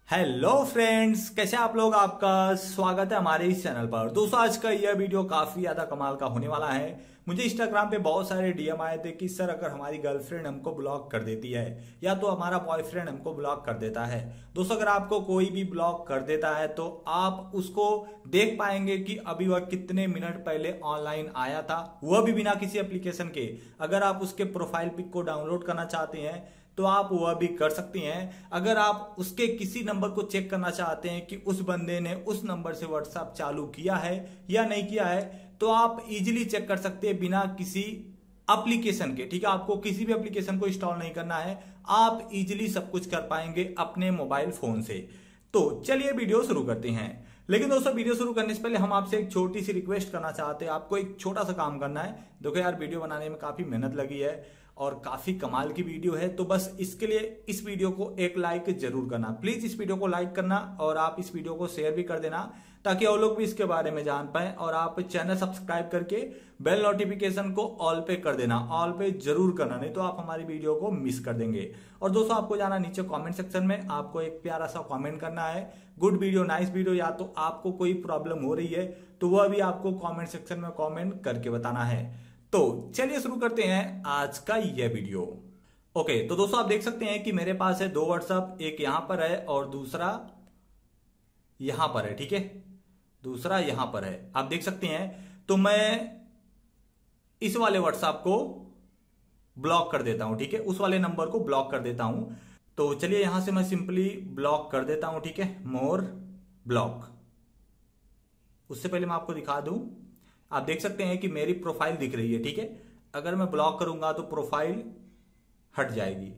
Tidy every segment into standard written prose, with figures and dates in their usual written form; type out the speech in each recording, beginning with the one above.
Hello friends, कैसे आप लोग। आपका स्वागत है हमारे इस चैनल पर। दोस्तों, आज का यह वीडियो काफी ज्यादा कमाल का होने वाला है। मुझे इंस्टाग्राम पे बहुत सारे डीएम आए थे कि सर अगर हमारी गर्लफ्रेंड हमको ब्लॉक कर देती है या तो हमारा बॉयफ्रेंड हमको ब्लॉक कर देता है। दोस्तों, अगर आपको कोई भी ब्लॉक कर देता है तो आप उसको देख पाएंगे कि अभी वह कितने मिनट पहले ऑनलाइन आया था, वह भी बिना किसी एप्लीकेशन के। अगर आप उसके प्रोफाइल पिक को डाउनलोड करना चाहते हैं तो आप वह भी कर सकती हैं। अगर आप उसके किसी नंबर को चेक करना चाहते हैं कि उस बंदे ने उस नंबर से व्हाट्सएप चालू किया है या नहीं किया है, तो आप इजीली चेक कर सकते हैं बिना किसी एप्लीकेशन के। ठीक है, आपको किसी भी एप्लीकेशन को इंस्टॉल नहीं करना है, आप इजीली सब कुछ कर पाएंगे अपने मोबाइल फोन से। तो चलिए वीडियो शुरू करते हैं। लेकिन दोस्तों, वीडियो शुरू करने से पहले हम आपसे एक छोटी सी रिक्वेस्ट करना चाहते हैं। आपको एक छोटा सा काम करना है। देखो यार, वीडियो बनाने में काफी मेहनत लगी है और काफी कमाल की वीडियो है, तो बस इसके लिए इस वीडियो को एक लाइक जरूर करना। प्लीज इस वीडियो को लाइक करना और आप इस वीडियो को शेयर भी कर देना ताकि और लोग भी इसके बारे में जान पाए। और आप चैनल सब्सक्राइब करके बेल नोटिफिकेशन को ऑल पे कर देना। ऑल पे जरूर करना, नहीं तो आप हमारी वीडियो को मिस कर देंगे। और दोस्तों, आपको जाना नीचे कमेंट सेक्शन में, आपको एक प्यारा सा कमेंट करना है, गुड वीडियो, नाइस वीडियो, या तो आपको कोई प्रॉब्लम हो रही है तो वह भी आपको कमेंट सेक्शन में कमेंट करके बताना है। तो चलिए शुरू करते हैं आज का यह वीडियो। ओके, तो दोस्तों आप देख सकते हैं कि मेरे पास है दो व्हाट्सएप, एक यहां पर है और दूसरा यहां पर है। ठीक है, दूसरा यहां पर है, आप देख सकते हैं। तो मैं इस वाले व्हाट्सएप को ब्लॉक कर देता हूं। ठीक है, उस वाले नंबर को ब्लॉक कर देता हूं। तो चलिए यहां से मैं सिंपली ब्लॉक कर देता हूं। ठीक है, मोर ब्लॉक। उससे पहले मैं आपको दिखा दूं, आप देख सकते हैं कि मेरी प्रोफाइल दिख रही है। ठीक है, अगर मैं ब्लॉक करूंगा तो प्रोफाइल हट जाएगी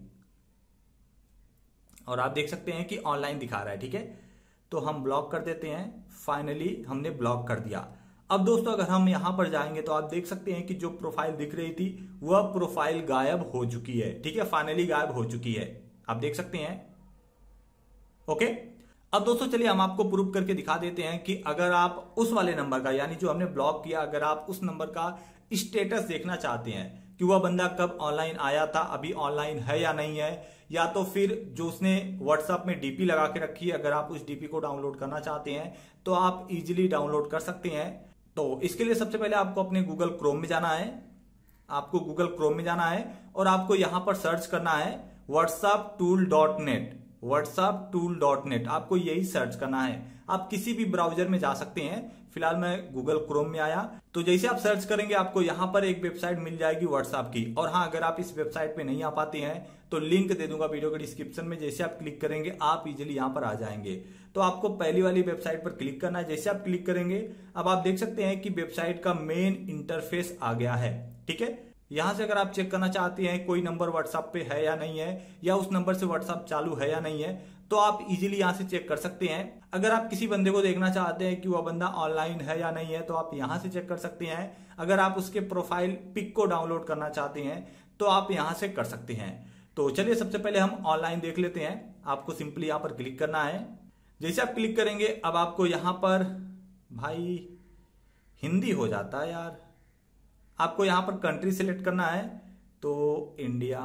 और आप देख सकते हैं कि ऑनलाइन दिखा रहा है। ठीक है, तो हम ब्लॉक कर देते हैं। फाइनली हमने ब्लॉक कर दिया। अब दोस्तों, अगर हम यहां पर जाएंगे तो आप देख सकते हैं कि जो प्रोफाइल दिख रही थी वह प्रोफाइल गायब हो चुकी है। ठीक है, फाइनली गायब हो चुकी है, आप देख सकते हैं। ओके, अब दोस्तों चलिए हम आपको प्रूव करके दिखा देते हैं कि अगर आप उस वाले नंबर का, यानी जो हमने ब्लॉक किया, अगर आप उस नंबर का स्टेटस देखना चाहते हैं कि वह बंदा कब ऑनलाइन आया था, अभी ऑनलाइन है या नहीं है, या तो फिर जो उसने व्हाट्सएप में डीपी लगा के रखी है, अगर आप उस डीपी को डाउनलोड करना चाहते हैं तो आप इजीली डाउनलोड कर सकते हैं। तो इसके लिए सबसे पहले आपको अपने गूगल क्रोम में जाना है। आपको गूगल क्रोम में जाना है और आपको यहां पर सर्च करना है whatsapptool.net। whatsapptool.net आपको यही सर्च करना है। आप किसी भी ब्राउजर में जा सकते हैं। फिलहाल मैं गूगल क्रोम में आया, तो जैसे आप सर्च करेंगे आपको यहां पर एक वेबसाइट मिल जाएगी व्हाट्सएप की। और हाँ, अगर आप इस वेबसाइट पे नहीं आ पाते हैं तो लिंक दे दूंगा वीडियो के डिस्क्रिप्शन में। जैसे आप क्लिक करेंगे आप इजिली यहां पर आ जाएंगे। तो आपको पहली वाली वेबसाइट पर क्लिक करना है। जैसे आप क्लिक करेंगे अब आप देख सकते हैं कि वेबसाइट का मेन इंटरफेस आ गया है। ठीक है, यहां से अगर आप चेक करना चाहते हैं कोई नंबर व्हाट्सएप पे है या नहीं है, या उस नंबर से व्हाट्सएप चालू है या नहीं है, तो आप इजीली यहां से चेक कर सकते हैं। अगर आप किसी बंदे को देखना चाहते हैं कि वह बंदा ऑनलाइन है या नहीं है, तो आप यहां से चेक कर सकते हैं। अगर आप उसके प्रोफाइल पिक को डाउनलोड करना चाहते हैं तो आप यहां से कर सकते हैं। तो चलिए सबसे पहले हम ऑनलाइन देख लेते हैं। आपको सिंपली यहां पर क्लिक करना है। जैसे आप क्लिक करेंगे अब आपको यहां पर, भाई हिंदी हो जाता है यार, आपको यहां पर कंट्री सिलेक्ट करना है। तो इंडिया,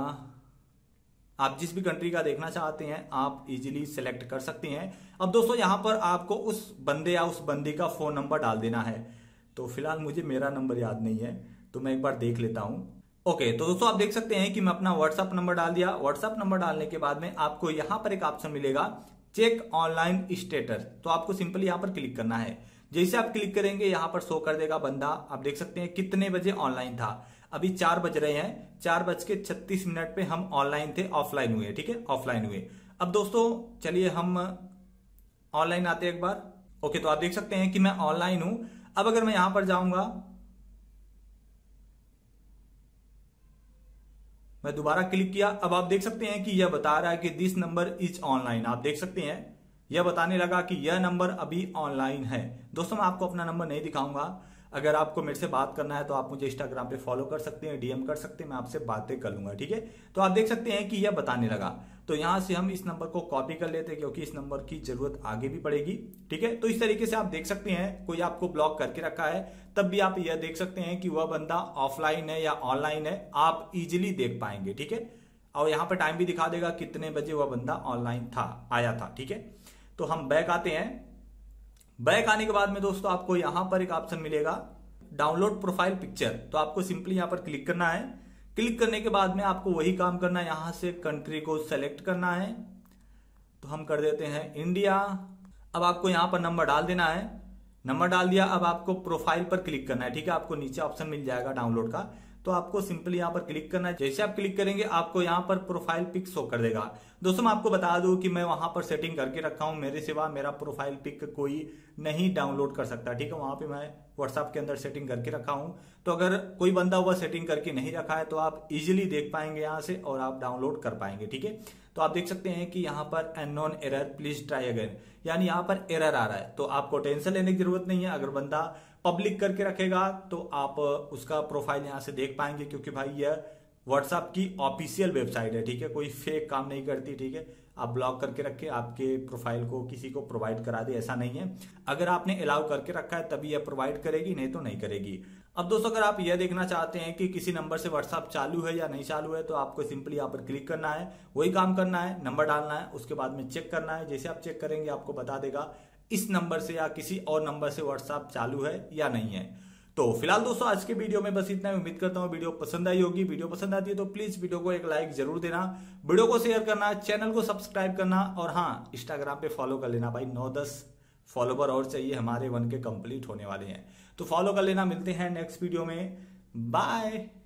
आप जिस भी कंट्री का देखना चाहते हैं आप इजीली सिलेक्ट कर सकते हैं। अब दोस्तों यहां पर आपको उस बंदे या उस बंदी का फोन नंबर डाल देना है। तो फिलहाल मुझे मेरा नंबर याद नहीं है, तो मैं एक बार देख लेता हूं। ओके, तो दोस्तों आप देख सकते हैं कि मैं अपना व्हाट्सएप नंबर डाल दिया। व्हाट्सएप नंबर डालने के बाद में आपको यहां पर एक ऑप्शन मिलेगा चेक ऑनलाइन स्टेटस। तो आपको सिंपली यहां पर क्लिक करना है। जैसे आप क्लिक करेंगे यहां पर शो कर देगा बंदा, आप देख सकते हैं कितने बजे ऑनलाइन था। अभी 4 बज रहे हैं, 4:36 पे हम ऑनलाइन थे, ऑफलाइन हुए। ठीक है, ऑफलाइन हुए। अब दोस्तों चलिए हम ऑनलाइन आते हैं एक बार। ओके, तो आप देख सकते हैं कि मैं ऑनलाइन हूं। अब अगर मैं यहां पर जाऊंगा, मैं दोबारा क्लिक किया, अब आप देख सकते हैं कि यह बता रहा है कि दिस नंबर इज ऑनलाइन। आप देख सकते हैं यह बताने लगा कि यह नंबर अभी ऑनलाइन है। दोस्तों मैं आपको अपना नंबर नहीं दिखाऊंगा। अगर आपको मेरे से बात करना है तो आप मुझे इंस्टाग्राम पे फॉलो कर सकते हैं, डीएम कर सकते हैं, मैं आपसे बातें कर लूंगा। ठीक है, तो आप देख सकते हैं कि यह बताने लगा। तो यहां से हम इस नंबर को कॉपी कर लेते हैं क्योंकि इस नंबर की जरूरत आगे भी पड़ेगी। ठीक है, तो इस तरीके से आप देख सकते हैं कोई आपको ब्लॉक करके रखा है तब भी आप यह देख सकते हैं कि वह बंदा ऑफलाइन है या ऑनलाइन है, आप इजिली देख पाएंगे। ठीक है, और यहाँ पे टाइम भी दिखा देगा कितने बजे वह बंदा ऑनलाइन आया था। ठीक है, तो हम बैक आते हैं। बैक आने के बाद में दोस्तों आपको यहां पर एक ऑप्शन मिलेगा डाउनलोड प्रोफाइल पिक्चर। तो आपको सिंपली यहां पर क्लिक करना है। क्लिक करने के बाद में आपको वही काम करना है, यहां से कंट्री को सेलेक्ट करना है। तो हम कर देते हैं इंडिया। अब आपको यहां पर नंबर डाल देना है। नंबर डाल दिया, अब आपको प्रोफाइल पर क्लिक करना है। ठीक है, आपको नीचे ऑप्शन मिल जाएगा डाउनलोड का, तो आपको सिंपली यहां पर क्लिक करना है। जैसे आप क्लिक करेंगे आपको यहां पर प्रोफाइल पिक शो कर देगा। दोस्तों मैं आपको बता दूं कि मैं वहां पर सेटिंग करके रखा हूं, मेरे सिवा मेरा प्रोफाइल पिक कोई नहीं डाउनलोड कर सकता। ठीक है, वहां पे मैं व्हाट्सएप के अंदर सेटिंग करके रखा हूं, तो अगर कोई बंदा वह सेटिंग करके नहीं रखा है तो आप इजिली देख पाएंगे यहां से और आप डाउनलोड कर पाएंगे। ठीक है, तो आप देख सकते हैं कि यहाँ पर unknown error please try again, यानी यहाँ पर एरर आ रहा है। तो आपको टेंशन लेने की जरूरत नहीं है। अगर बंदा पब्लिक करके रखेगा तो आप उसका प्रोफाइल यहाँ से देख पाएंगे, क्योंकि भाई यह व्हाट्सएप की ऑफिशियल वेबसाइट है। ठीक है, कोई फेक काम नहीं करती। ठीक है, आप ब्लॉक करके रखे, आपके प्रोफाइल को किसी को प्रोवाइड करा दे, ऐसा नहीं है। अगर आपने अलाउ करके रखा है तभी यह प्रोवाइड करेगी, नहीं तो नहीं करेगी। अब दोस्तों अगर आप यह देखना चाहते हैं कि किसी नंबर से व्हाट्सएप चालू है या नहीं चालू है, तो आपको सिंपली यहाँ पर क्लिक करना है, वही काम करना है, नंबर डालना है, उसके बाद में चेक करना है। जैसे आप चेक करेंगे आपको बता देगा इस नंबर से या किसी और नंबर से व्हाट्सएप चालू है या नहीं है। तो फिलहाल दोस्तों आज के वीडियो में बस इतना ही। उम्मीद करता हूँ वीडियो पसंद आई होगी। वीडियो पसंद आती है तो प्लीज वीडियो को एक लाइक जरूर देना, वीडियो को शेयर करना, चैनल को सब्सक्राइब करना, और हाँ इंस्टाग्राम पे फॉलो कर लेना भाई। 9-10 फॉलोवर और चाहिए, हमारे 1K कंप्लीट होने वाले हैं, तो फॉलो कर लेना। मिलते हैं नेक्स्ट वीडियो में, बाय।